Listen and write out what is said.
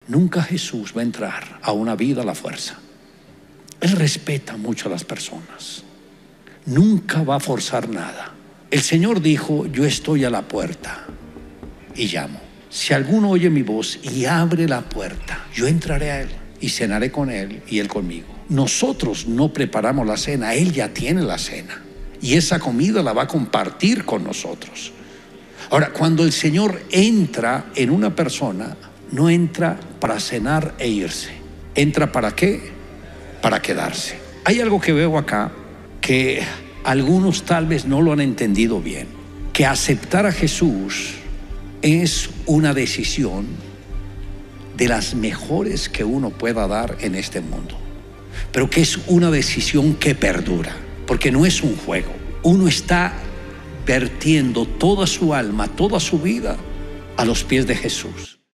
Nunca Jesús va a entrar a una vida a la fuerza. Él respeta mucho a las personas. Nunca va a forzar nada. El Señor dijo: yo estoy a la puerta y llamo. Si alguno oye mi voz y abre la puerta, yo entraré a él y cenaré con él y él conmigo. Nosotros no preparamos la cena, él ya tiene la cena. Y esa comida la va a compartir con nosotros. Ahora, cuando el Señor entra en una persona, no entra para cenar e irse. ¿Entra para qué? Para quedarse. Hay algo que veo acá que algunos tal vez no lo han entendido bien. Que aceptar a Jesús es una decisión de las mejores que uno pueda dar en este mundo. Pero que es una decisión que perdura. Porque no es un juego. Uno está vertiendo toda su alma, toda su vida a los pies de Jesús.